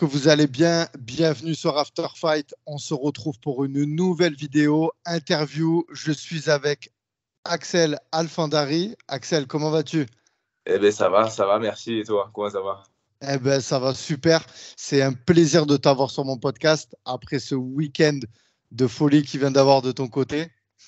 que vous allez bien. Bienvenue sur After Fight. On se retrouve pour une nouvelle vidéo interview. Je suis avec Axel Alfandari. Axel, comment vas-tu? Eh bien, ça va, merci. Et toi, comment ça va? Eh ben, ça va super. C'est un plaisir de t'avoir sur mon podcast après ce week-end de folie qui vient d'avoir de ton côté.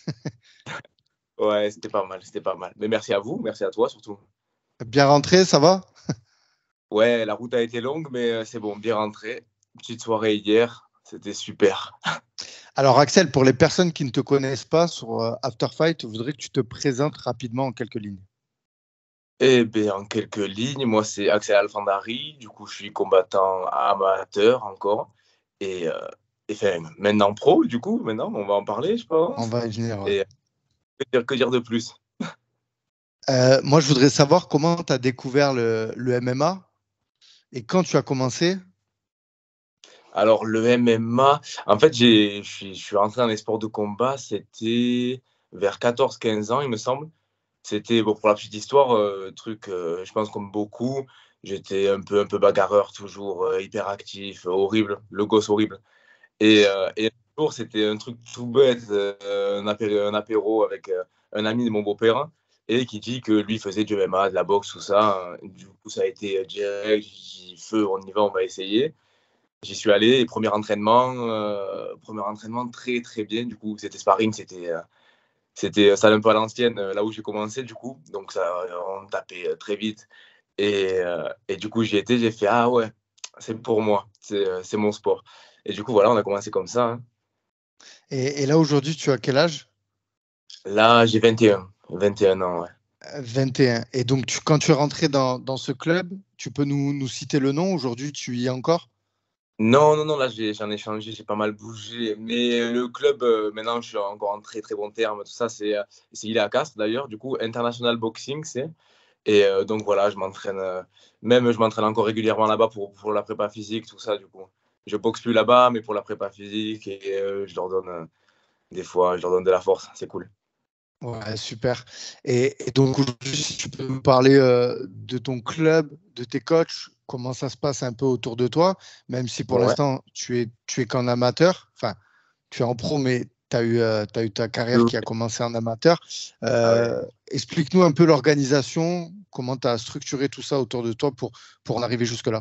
Ouais, c'était pas mal, c'était pas mal. Mais merci à vous, merci à toi surtout. Bien rentré, ça va? Ouais, la route a été longue, mais c'est bon, bien rentré. Petite soirée hier, c'était super. Alors, Axel, pour les personnes qui ne te connaissent pas sur After Fight, je voudrais que tu te présentes rapidement en quelques lignes. Eh bien, en quelques lignes, moi c'est Axel Alfandari, du coup je suis combattant amateur encore. Et, euh, et enfin, maintenant pro, du coup, maintenant on va en parler, je On pense. va y venir. Ouais. Et que dire de plus? Moi, je voudrais savoir comment tu as découvert le MMA et quand tu as commencé. Alors, le MMA, en fait, je suis rentré dans les sports de combat, c'était vers 14-15 ans, il me semble. C'était, bon, pour la petite histoire, truc, je pense comme beaucoup, j'étais un peu bagarreur, toujours hyper actif, horrible, le gosse horrible. Et un jour, c'était un truc tout bête, un apéro avec un ami de mon beau-père, et qui dit que lui faisait du MMA, de la boxe, tout ça. Du coup, ça a été direct, j'ai dit, feu, on y va, on va essayer. J'y suis allé, et premier entraînement très très bien. Du coup, c'était sparring, c'était ça un peu à l'ancienne, là où j'ai commencé, du coup. Donc, ça, on tapait très vite. Et du coup, j'y étais, j'ai fait, ah ouais, c'est pour moi, c'est mon sport. Et du coup, voilà, on a commencé comme ça, hein. Et là, aujourd'hui, tu as quel âge? Là, j'ai 21 ans, ouais. 21. Et donc, quand tu es rentré dans ce club, tu peux nous citer le nom. Aujourd'hui, tu y es encore? Non, non, non, là, j'en ai changé, j'ai pas mal bougé. Mais le club, maintenant, je suis encore en très très bon terme. Tout ça, il est à Castres, d'ailleurs. Du coup, International Boxing, c'est. Et donc voilà, je m'entraîne encore régulièrement là-bas pour la prépa physique, tout ça, du coup. Je boxe plus là-bas, mais pour la prépa physique, et je leur donne des fois, je leur donne de la force, c'est cool. Ouais, super. Et donc, aujourd'hui, si tu peux nous parler de ton club, de tes coachs, comment ça se passe un peu autour de toi, même si pour Ouais. l'instant, tu es qu'en amateur. Enfin, tu es en pro, mais t'as eu ta carrière Euh, qui a commencé en amateur. Ah ouais. Explique-nous un peu l'organisation, comment tu as structuré tout ça autour de toi pour en arriver jusque-là.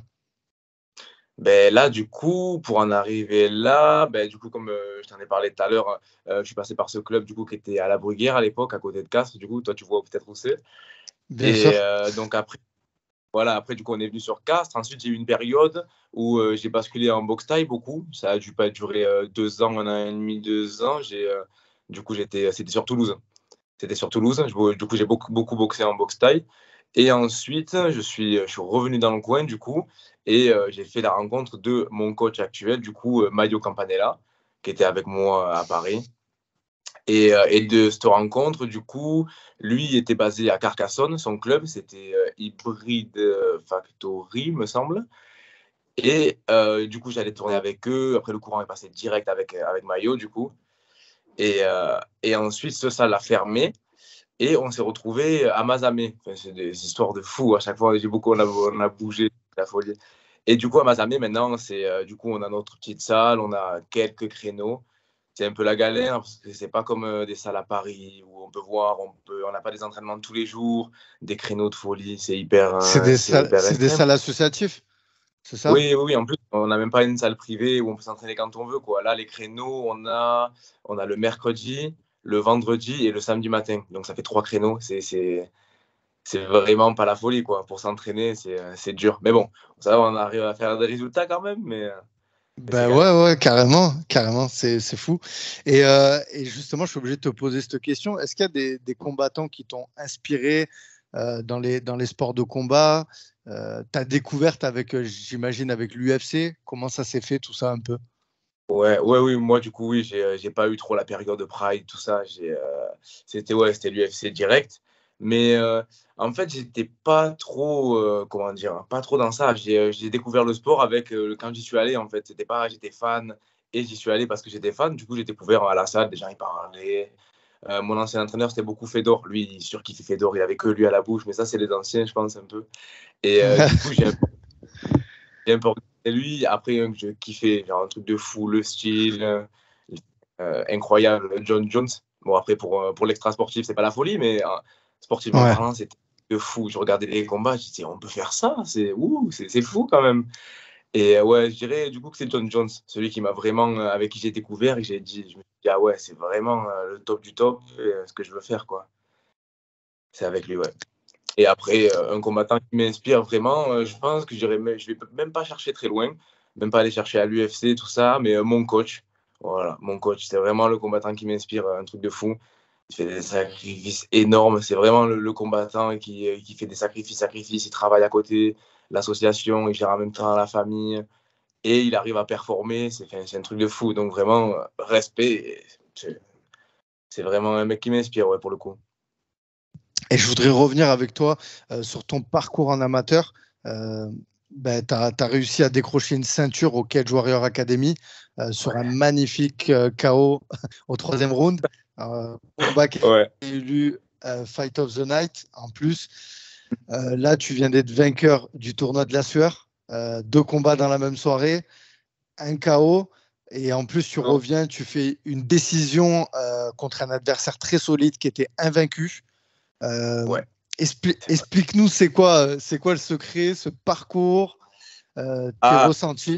Ben là, du coup, pour en arriver là, ben, du coup, comme je t'en ai parlé tout à l'heure, je suis passé par ce club du coup, qui était à la Bruguière à l'époque, à côté de Castres. Du coup, toi, tu vois peut-être où c'est. Bien Et sûr. donc, après, voilà, après, du coup, on est venu sur Castres. Ensuite, j'ai eu une période où j'ai basculé en boxe thaï beaucoup. Ça a dû pas durer 2 ans, 1 an et demi, 2 ans. Du coup, c'était sur Toulouse. C'était sur Toulouse. Du coup, j'ai beaucoup boxé en boxe thaï. Et ensuite, je suis revenu dans le coin, du coup, et j'ai fait la rencontre de mon coach actuel, du coup, Mario Campanella, qui était avec moi à Paris. Et de cette rencontre, du coup, lui était basé à Carcassonne, son club, c'était Hybride Factory, me semble. Et du coup, j'allais tourner avec eux. Après, le courant est passé direct avec Mayo, du coup. Et ensuite, ça l'a fermé. Et on s'est retrouvé à Mazamet. Enfin, c'est des histoires de fou. À chaque fois, on a bougé, la folie. Et du coup, à Mazamet, maintenant, du coup, on a notre petite salle, on a quelques créneaux. C'est un peu la galère parce que c'est pas comme des salles à Paris où on peut voir, on n'a pas des entraînements tous les jours, des créneaux de folie. C'est hyper C'est des restreint. salles associatives, c'est ça? Oui, oui, oui. En plus, on n'a même pas une salle privée où on peut s'entraîner quand on veut, quoi. Là, les créneaux, on a le mercredi, le vendredi et le samedi matin. Donc, ça fait 3 créneaux. C'est vraiment pas la folie, quoi. Pour s'entraîner, c'est dur. Mais bon, ça va, on arrive à faire des résultats quand même, mais c'est Ben ouais, galère. ouais, carrément, carrément, c'est fou. Et justement, je suis obligé de te poser cette question. Est-ce qu'il y a des combattants qui t'ont inspiré dans les sports de combat? Ta découverte avec, j'imagine, avec l'UFC, comment ça s'est fait tout ça un peu? Ouais, ouais, oui, moi, du coup, oui, j'ai pas eu trop la période de Pride, tout ça. C'était l'UFC direct. Mais en fait, j'étais pas trop, comment dire, hein, pas trop dans ça. J'ai découvert le sport quand j'y suis allé, en fait. C'était pas, j'étais fan et j'y suis allé parce que j'étais fan. Du coup, j'ai découvert à la salle, des gens y parlaient. Mon ancien entraîneur, c'était beaucoup Fedor. Lui, il surkiffait Fedor, il avait que lui à la bouche. Mais ça, c'est les anciens, je pense, un peu. Et du coup, j'ai un peu c'est lui. Après, je kiffais, genre un truc de fou, le style incroyable, John Jones. Bon, après, pour l'extra sportif, c'est pas la folie, mais sportivement Ouais. parlant, c'était de fou. Je regardais les combats, je disais, on peut faire ça, c'est fou quand même. Et ouais, je dirais du coup que c'est John Jones, celui qui m'a vraiment, avec qui j'ai découvert et je me suis dit, ah ouais, c'est vraiment le top du top, ce que je veux faire, quoi. C'est avec lui, ouais. Et après, un combattant qui m'inspire vraiment, je pense que je vais même pas chercher très loin, même pas aller chercher à l'UFC, tout ça, mais mon coach. Voilà, mon coach, c'est vraiment le combattant qui m'inspire, un truc de fou. Il fait des sacrifices énormes. C'est vraiment le combattant qui fait des sacrifices. Il travaille à côté, l'association, il gère en même temps la famille et il arrive à performer. C'est un truc de fou. Donc vraiment, respect. C'est vraiment un mec qui m'inspire, ouais, pour le coup. Et je voudrais revenir avec toi sur ton parcours en amateur. Ben, tu as réussi à décrocher une ceinture au Cage Warrior Academy sur un magnifique KO au troisième round. Combat qui Ouais. est élu Fight of the Night en plus. Là, tu viens d'être vainqueur du tournoi de la sueur. 2 combats dans la même soirée, un KO. Et en plus, tu reviens, tu fais une décision contre un adversaire très solide qui était invaincu. Ouais. Explique-nous, c'est quoi le secret, ce parcours, tes ressentis?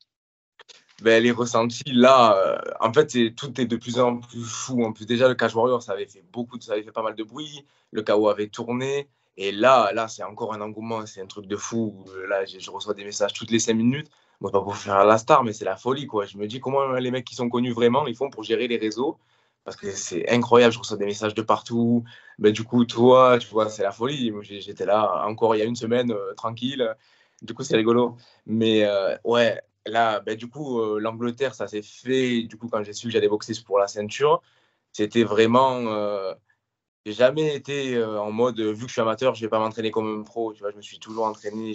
Ben, les ressentis, là, en fait, tout est de plus en plus fou. En plus, déjà, le Cage Warrior, ça avait fait pas mal de bruit. Le KO avait tourné. Et là, c'est encore un engouement. C'est un truc de fou. Là, je reçois des messages toutes les 5 minutes. Moi, pas pour faire la star, mais c'est la folie, quoi. Je me dis comment les mecs qui sont connus vraiment, ils font pour gérer les réseaux. Parce que c'est incroyable. Je reçois des messages de partout. Ben, du coup, toi, tu vois, c'est la folie. Moi, j'étais là encore il y a une semaine, tranquille. Du coup, c'est rigolo. Mais ouais, là, ben, du coup, l'Angleterre, ça s'est fait. Du coup, quand j'ai su que j'allais boxer pour la ceinture, c'était vraiment. J'ai jamais été en mode, vu que je suis amateur, je vais pas m'entraîner comme un pro. Tu vois, je me suis toujours entraîné.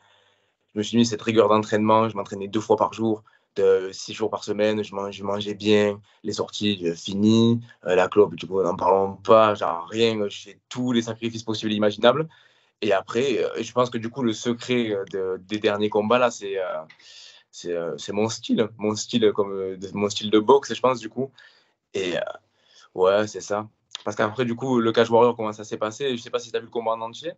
Je me suis mis cette rigueur d'entraînement. Je m'entraînais 2 fois par jour, 6 jours par semaine. Je mangeais bien. Les sorties, finies. La clope, du coup, n'en parlons pas. Genre rien. Je fais tous les sacrifices possibles et imaginables. Et après, je pense que du coup, le secret des derniers combats, là, c'est mon style mon style de boxe, je pense, du coup. Et ouais, c'est ça. Parce qu'après, du coup, le Cage Warrior, comment ça s'est passé? Je sais pas si tu as vu le combat en entier.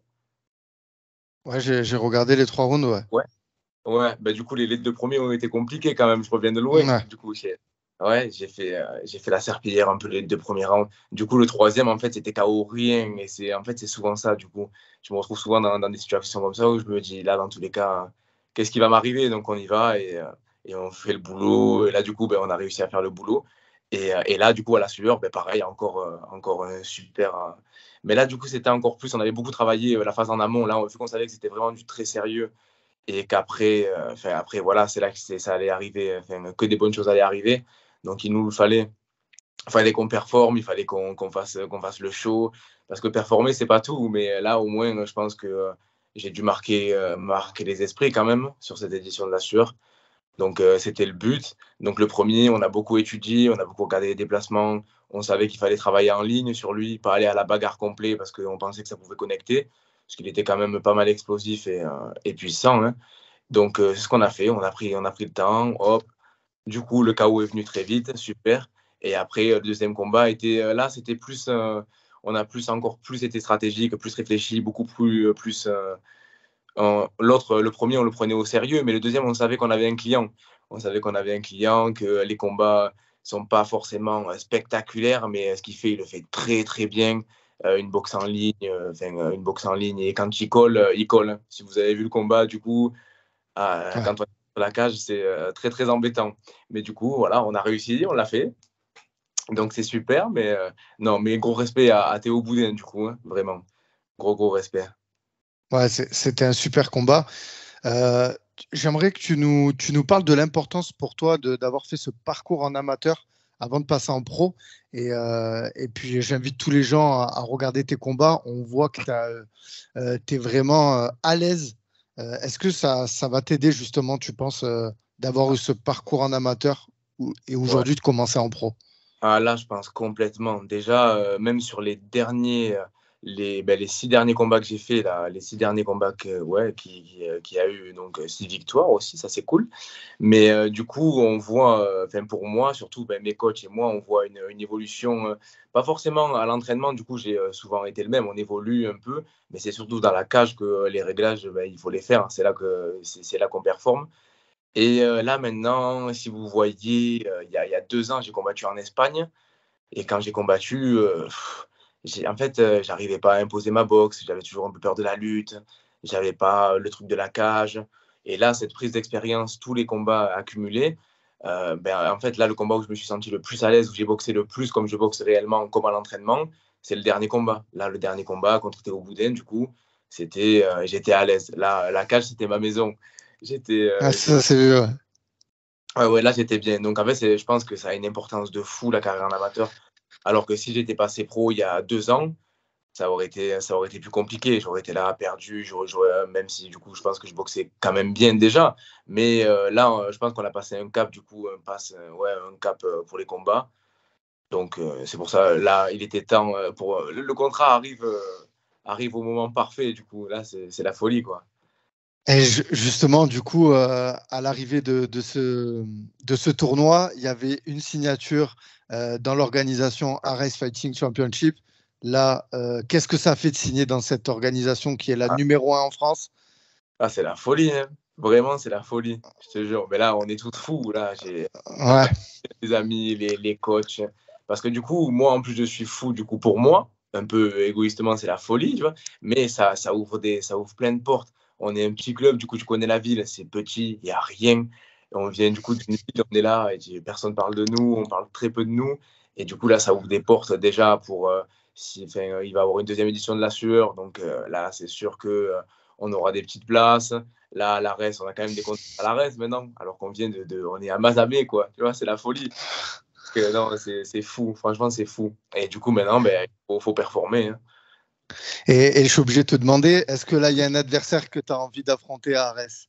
Ouais, j'ai regardé les 3 rounds, ouais. Ouais. Ouais, bah, du coup, les 2 premiers ont été compliqués quand même. Je reviens de loin. Ouais. Du coup, ouais, j'ai fait la serpillière un peu les 2 premiers rounds. Du coup, le troisième, en fait, c'était KO rien. Et en fait, c'est souvent ça. Du coup, je me retrouve souvent dans des situations comme ça où je me dis, là, dans tous les cas, qu'est-ce qui va m'arriver? Donc, on y va et on fait le boulot. Et là, du coup, ben, on a réussi à faire le boulot. Et là, du coup, à la sueur, ben, pareil, encore un super. Mais là, du coup, c'était encore plus. On avait beaucoup travaillé la phase en amont. Là, vu qu'on savait que c'était vraiment du très sérieux et qu'après, après, voilà, c'est là que ça allait arriver, que des bonnes choses allaient arriver. Donc, il nous fallait qu'on performe, il fallait qu'on fasse le show. Parce que performer, c'est pas tout. Mais là, au moins, je pense que j'ai dû marquer les esprits quand même sur cette édition de la sueur. Donc, c'était le but. Donc, le premier, on a beaucoup étudié, on a beaucoup regardé les déplacements. On savait qu'il fallait travailler en ligne sur lui, pas aller à la bagarre complet parce qu'on pensait que ça pouvait connecter. Parce qu'il était quand même pas mal explosif et puissant, hein. Donc, c'est ce qu'on a fait. On a pris le temps. Hop. Du coup, le KO est venu très vite. Super. Et après, le deuxième combat était là, c'était plus. On a encore plus été stratégique, plus réfléchi, beaucoup plus. Le premier, on le prenait au sérieux, mais le deuxième, on savait qu'on avait un client. On savait qu'on avait un client, que les combats sont pas forcément spectaculaires, mais ce qu'il fait, il le fait très très bien. Une boxe en ligne, une boxe en ligne. Et quand il colle, il colle, hein. Si vous avez vu le combat, du coup, Ouais. quand on est sur la cage, c'est très très embêtant. Mais du coup, voilà, on a réussi, on l'a fait. Donc c'est super, mais non, mais gros respect à Théo Boudin, du coup, hein, vraiment. Gros respect. Ouais, c'était un super combat. Euh, J'aimerais que tu nous parles de l'importance pour toi d'avoir fait ce parcours en amateur avant de passer en pro. Et puis, j'invite tous les gens à regarder tes combats. On voit que tu es vraiment à l'aise. Est-ce que ça va t'aider justement, tu penses, d'avoir eu ce parcours en amateur et Ouais. aujourd'hui de commencer en pro? Ah, là, je pense complètement. Déjà, même sur les derniers. les 6 derniers combats que j'ai fait, là, les 6 derniers combats qui a eu donc 6 victoires aussi, ça c'est cool. Mais du coup, on voit, pour moi, surtout mes coachs et moi, on voit une évolution, pas forcément à l'entraînement, du coup, j'ai souvent été le même, on évolue un peu, mais c'est surtout dans la cage que les réglages, il faut les faire, c'est là qu'on performe. Et là maintenant, si vous voyez, il y a 2 ans, j'ai combattu en Espagne. Et quand j'ai combattu, j'arrivais pas à imposer ma boxe. J'avais toujours un peu peur de la lutte. J'avais pas le truc de la cage. Et là, cette prise d'expérience, tous les combats accumulés, en fait, là, le combat où je me suis senti le plus à l'aise, où j'ai boxé le plus comme je boxe réellement, comme à l'entraînement, c'est le dernier combat. Là, le dernier combat contre Théo Boudin, du coup, j'étais à l'aise. Là, la cage, c'était ma maison. Ça, c'est ouais. Ouais, là, j'étais bien. Donc, en fait, je pense que ça a une importance de fou, la carrière en amateur. Alors que si j'étais passé pro il y a 2 ans, ça aurait été plus compliqué. J'aurais été là, perdu. Même si, du coup, je pense que je boxais quand même bien déjà. Mais là, je pense qu'on a passé un cap, du coup, un cap pour les combats. Donc, c'est pour ça, là, il était temps le contrat arrive au moment parfait. Du coup, là, c'est la folie, quoi. Et justement, du coup, à l'arrivée de ce tournoi, il y avait une signature dans l'organisation Ares Fighting Championship. Là, qu'est-ce que ça fait de signer dans cette organisation qui est la numéro 1 en France? Ah, c'est la folie, hein. Vraiment, c'est la folie, je te jure. Mais là, on est tous fous. Là, j'ai les amis, les coachs. Parce que du coup, moi, en plus, je suis fou. Du coup, pour moi, un peu égoïstement, c'est la folie, tu vois. Mais ça ouvre plein de portes. On est un petit club, du coup, tu connais la ville, c'est petit, il n'y a rien. On vient du coup d'une ville, on est là, et personne ne parle de nous, on parle très peu de nous. Et du coup, là, ça ouvre des portes déjà pour. Il va y avoir une deuxième édition de la sueur. Donc là, c'est sûr que on aura des petites places. Là, à l'ARES, on a quand même des contrats à l'ARES maintenant, alors qu'on vient on est à Mazamet, quoi. Tu vois, c'est la folie. Non, c'est fou. Franchement, c'est fou. Et du coup, maintenant, il faut performer, hein. Et je suis obligé de te demander, est-ce que là, il y a un adversaire que tu as envie d'affronter à Arès?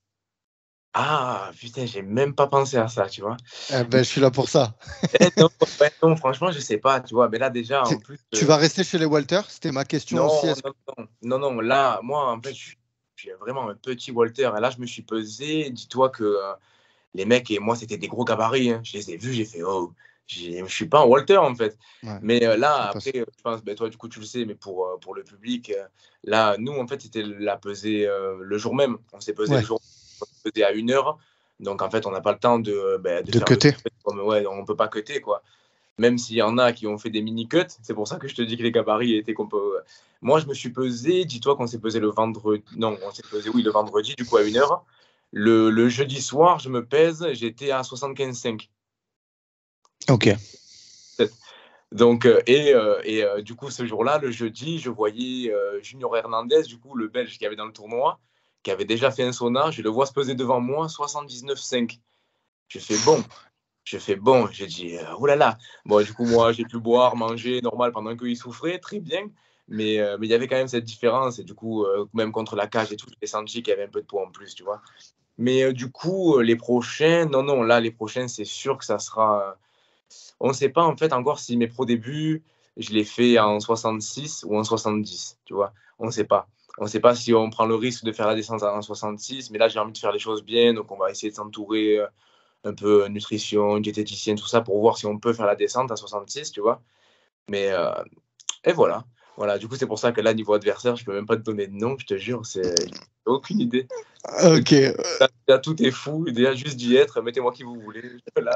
Ah, putain, j'ai même pas pensé à ça, tu vois. Je suis là pour ça. Non, franchement, je sais pas, tu vois. Mais là, déjà, en plus. Tu vas rester chez les Walter? C'était ma question aussi. Non. Là, moi, en fait, je suis vraiment un petit Walter. Et là, je me suis pesé. Dis-toi que les mecs et moi, c'était des gros gabarits, hein. Je les ai vus, j'ai fait, oh, je suis pas un Walter, en fait. Ouais, mais là, après, je pense, toi, du coup, tu le sais, mais pour le public, là, nous, en fait, c'était la pesée le jour même. On s'est pesé le jour même. On s'est pesé à 1 heure. Donc, en fait, on n'a pas le temps de faire cutter. On peut pas cutter, quoi. Même s'il y en a qui ont fait des mini-cuts, c'est pour ça que je te dis que les gabarits étaient qu'on peut. Moi, je me suis pesé, dis-toi qu'on s'est pesé le vendredi. Non, on s'est pesé, oui, le vendredi, du coup, à 1 heure. Le jeudi soir, je me pèse, j'étais à 75,5. Ok. Donc, du coup, ce jour-là, le jeudi, je voyais Junior Hernandez, du coup, le Belge qui avait dans le tournoi, qui avait déjà fait un sauna. Je le vois se peser devant moi, 79,5. Je fais bon, j'ai dit, oulala. Bon, du coup, moi, j'ai pu boire, manger normal pendant qu'il souffrait, très bien. Mais il y avait quand même cette différence. Et du coup, même contre la cage et tout, j'ai senti qu'il y avait un peu de poids en plus, tu vois. Mais du coup, les prochains, non, là, les prochains, c'est sûr que ça sera. On ne sait pas en fait encore si mes pro débuts, je les fais en 66 ou en 70, tu vois. On ne sait pas. On ne sait pas si on prend le risque de faire la descente en 66, mais là, j'ai envie de faire les choses bien, donc on va essayer de s'entourer un peu nutrition, diététicienne, tout ça, pour voir si on peut faire la descente à 66, tu vois. Mais, et voilà. Voilà, du coup, c'est pour ça que là, niveau adversaire, je peux même pas te donner de nom, je te jure, j'ai aucune idée. Ok. Là, tout est fou, déjà juste d'y être, mettez-moi qui vous voulez. Là,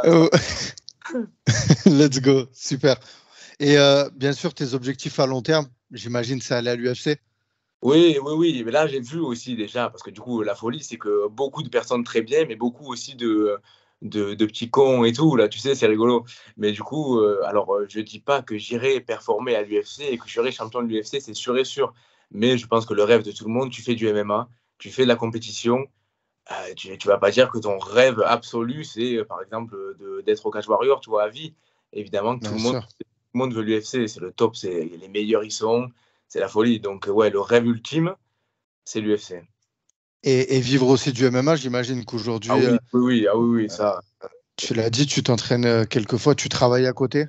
Let's go, super. Et bien sûr, tes objectifs à long terme, j'imagine, c'est aller à l'UFC. Oui, mais là, j'ai vu aussi déjà, parce que du coup, la folie, c'est que beaucoup de personnes très bien, mais beaucoup aussi de petits cons et tout, là, tu sais, c'est rigolo. Mais du coup, je dis pas que j'irai performer à l'UFC et que je serai champion de l'UFC, c'est sûr et sûr. Mais je pense que le rêve de tout le monde, tu fais du MMA, tu fais de la compétition, tu vas pas dire que ton rêve absolu, c'est, par exemple, d'être au Cage Warrior, tu vois, à vie. Évidemment que tout le monde veut l'UFC, c'est le top, c'est les meilleurs ils sont, c'est la folie. Donc, ouais, le rêve ultime, c'est l'UFC. Et vivre aussi du MMA, j'imagine qu'aujourd'hui, Ah oui, ça. tu l'as dit, tu t'entraînes quelquefois, tu travailles à côté?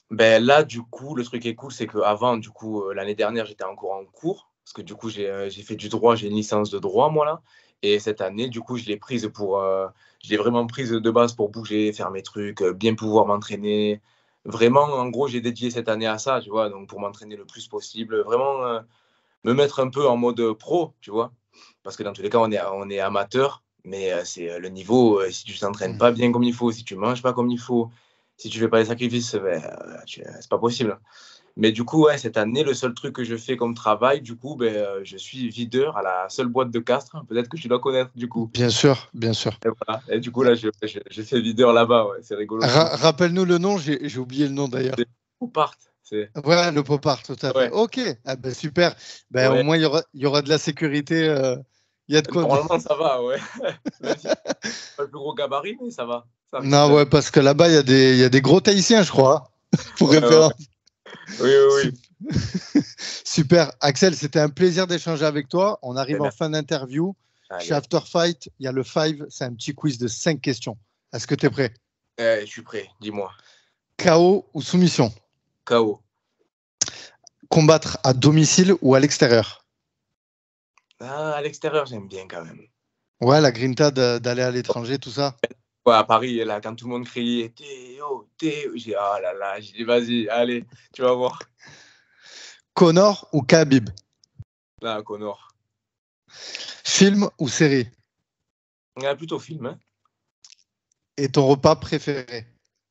Ben là, du coup, le truc qui est cool, c'est qu'avant, du coup, l'année dernière, j'étais encore en cours. Parce que du coup, j'ai fait du droit, j'ai une licence de droit, moi, là. Et cette année, du coup, je l'ai vraiment prise de base pour bouger, faire mes trucs, bien pouvoir m'entraîner. Vraiment, en gros, j'ai dédié cette année à ça, tu vois. Donc, pour m'entraîner le plus possible. Vraiment, me mettre un peu en mode pro, tu vois. Parce que dans tous les cas, on est amateur. Mais c'est le niveau, si tu ne t'entraînes pas bien comme il faut, si tu ne manges pas comme il faut, si tu ne fais pas les sacrifices, ben, c'est pas possible. Mais du coup, ouais, cette année, le seul truc que je fais comme travail, du coup, ben, je suis videur à la seule boîte de Castres. Peut-être que tu dois connaître, du coup. Bien sûr, bien sûr. Et, voilà. Et du coup, là, je fais videur là-bas. Ouais. C'est rigolo. Rappelle-nous le nom, j'ai oublié le nom d'ailleurs. Ou part. Ouais, le pop-art, tout à fait. Ouais. Ok, ah ben, super. Ben, Ouais. au moins, il y aura de la sécurité. Il y a de quoi. Normalement, ça va, ouais. Même si c'est pas le plus gros gabarit, mais ça va. Ça arrive. Non, ouais, parce que là-bas, il y a des gros Tahitiens, je crois, pour Ouais, référence. Oui, oui, oui. Super. Axel, c'était un plaisir d'échanger avec toi. On arrive en Merci. fin d'interview. Allez, Chez After Fight, il y a le 5. C'est un petit quiz de 5 questions. Est-ce que tu es prêt? je suis prêt, dis-moi. KO ou soumission? KO. Combattre à domicile ou à l'extérieur? Ah, à l'extérieur, j'aime bien quand même. Ouais, la grinta d'aller à l'étranger, tout ça. Ouais, à Paris, là, quand tout le monde criait Théo, Théo, j'ai dit, oh là là, j'ai dit, vas-y, allez, tu vas voir. Conor ou Khabib? Là, Connor. Film ou série? Plutôt film, hein. Et ton repas préféré?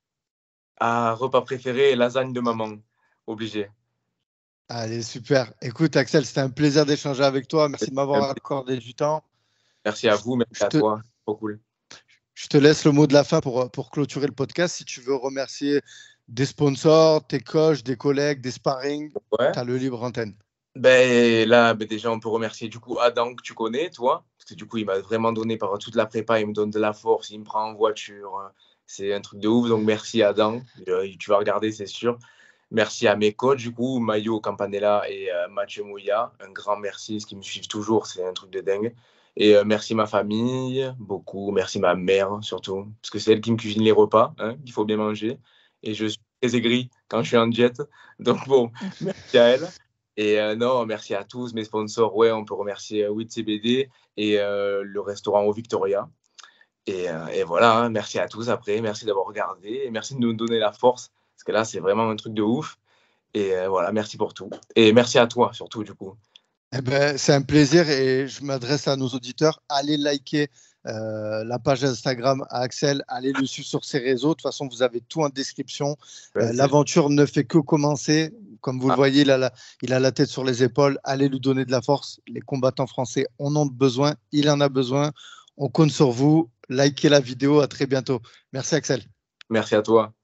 Ah, repas préféré, lasagne de maman. Obligé. Allez, super. Écoute, Axel, c'était un plaisir d'échanger avec toi. Merci de m'avoir accordé du temps. Merci à vous, merci à toi. Trop cool. Je te laisse le mot de la fin pour clôturer le podcast. Si tu veux remercier des sponsors, tes coachs, des collègues, des sparring, Ouais. tu as le libre antenne. Ben, là, déjà, on peut remercier du coup Adam, que tu connais, toi. Parce que du coup, il m'a vraiment donné par toute la prépa, il me donne de la force, il me prend en voiture. C'est un truc de ouf. Donc, merci Adam. Tu vas regarder, c'est sûr. Merci à mes coachs, du coup, Mayo Campanella et Mathieu Mouya. Un grand merci, ce qui me suivent toujours, c'est un truc de dingue. Et merci ma famille, beaucoup. Merci ma mère, surtout. Parce que c'est elle qui me cuisine les repas, hein, il faut bien manger. Et je suis très aigri quand je suis en diète. Donc, bon, merci à elle. Et non, merci à tous mes sponsors. Ouais, on peut remercier WIT-CBD et le restaurant au Victoria. Et voilà, hein, merci à tous après. Merci d'avoir regardé et merci de nous donner la force. Parce que là, c'est vraiment un truc de ouf. Et voilà, merci pour tout. Et merci à toi, surtout, du coup. Eh ben, c'est un plaisir et je m'adresse à nos auditeurs. Allez liker la page Instagram à Axel. Allez le suivre sur ses réseaux. De toute façon, vous avez tout en description. L'aventure ne fait que commencer. Comme vous le voyez, il a la tête sur les épaules. Allez lui donner de la force. Les combattants français en ont besoin. Il en a besoin. On compte sur vous. Likez la vidéo. À très bientôt. Merci, Axel. Merci à toi.